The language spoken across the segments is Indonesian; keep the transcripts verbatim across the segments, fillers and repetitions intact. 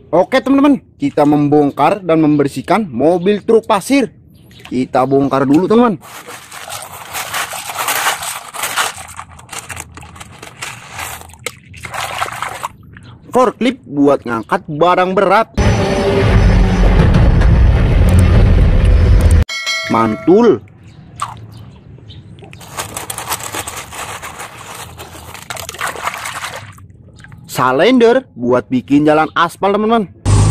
Oke teman-teman, kita membongkar dan membersihkan mobil truk pasir. Kita bongkar dulu teman-teman. Forklift buat ngangkat barang berat. Mantul. Salender buat bikin jalan aspal teman-teman.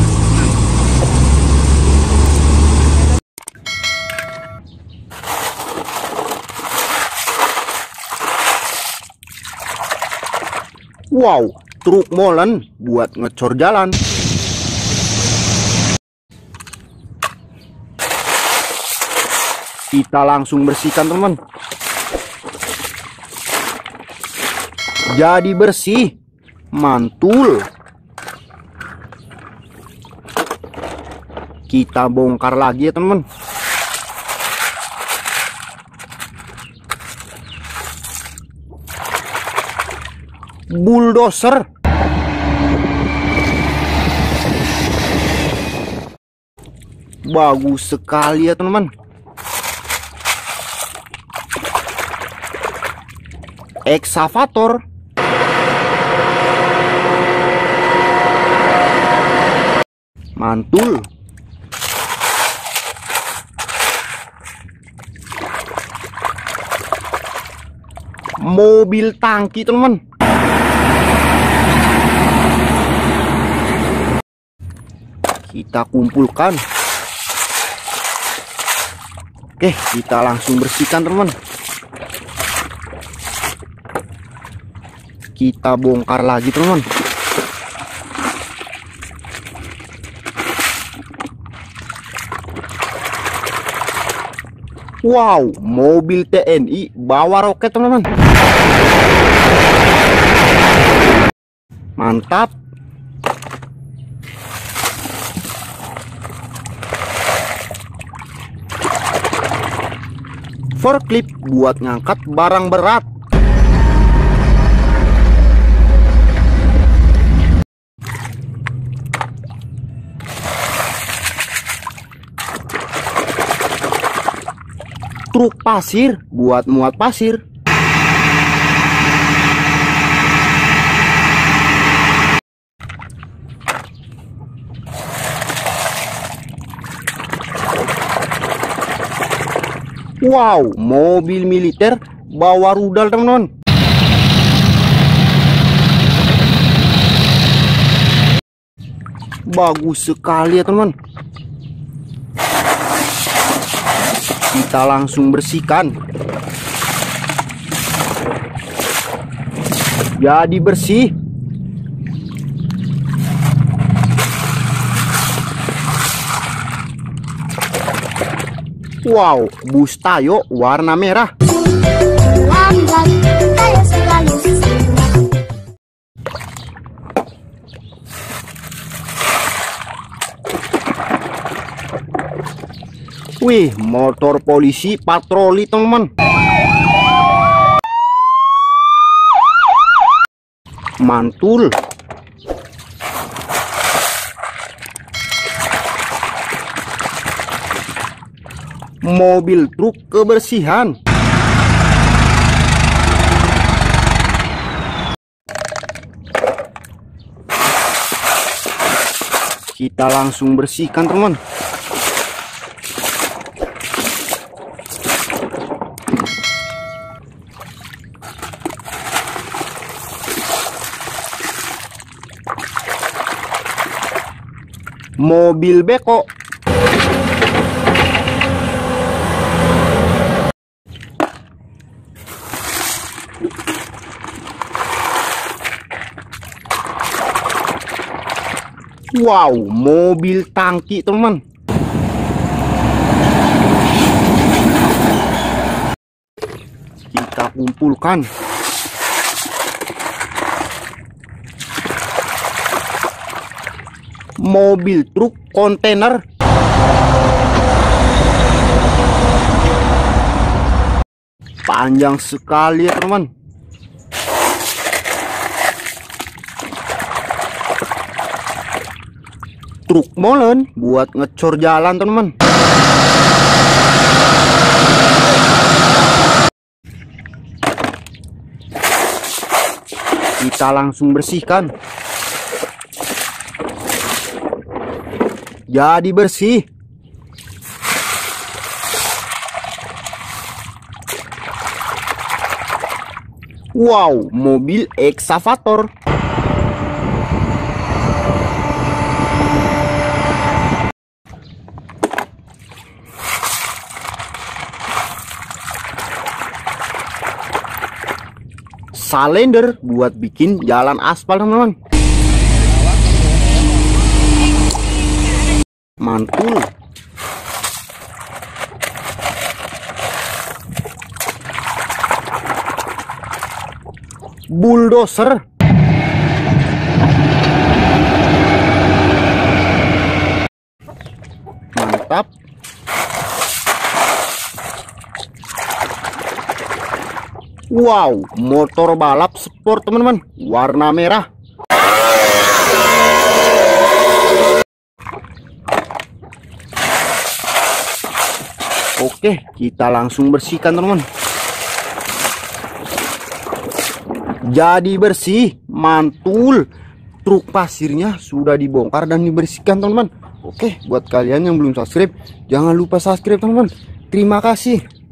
Wow, truk molen buat ngecor jalan. Kita langsung bersihkan teman. Jadi bersih. Mantul. Kita bongkar lagi ya teman. Bulldozer. Bagus sekali ya teman. Ekskavator. Mantul. Mobil tangki teman. Kita kumpulkan. Oke, kita langsung bersihkan teman. Kita bongkar lagi teman. Wow, mobil T N I bawa roket teman-teman. Mantap. Forklift buat ngangkat barang berat. Truk pasir buat muat pasir. Wow, mobil militer bawa rudal teman-teman. Bagus sekali ya teman. Kita langsung bersihkan. Jadi bersih. Wow, bus Tayo warna merah. Lambat, Tayo selalu siap. Wih, motor polisi patroli teman-teman. Mantul. Mobil truk kebersihan. Kita langsung bersihkan teman. Mobil beko. Wow, mobil tangki teman. Kita kumpulkan. Mobil truk kontainer. Panjang sekali ya teman. truk molen buat ngecor jalan teman-teman. Kita langsung bersihkan. Jadi bersih. Wow, mobil ekskavator. Salender buat bikin jalan aspal teman-teman. Mantul. Bulldozer. Mantap. Wow, motor balap sport teman-teman, warna merah. Oke, kita langsung bersihkan teman-teman. Jadi bersih, mantul. Truk pasirnya sudah dibongkar dan dibersihkan teman-teman. Oke, buat kalian yang belum subscribe, jangan lupa subscribe teman-teman. Terima kasih.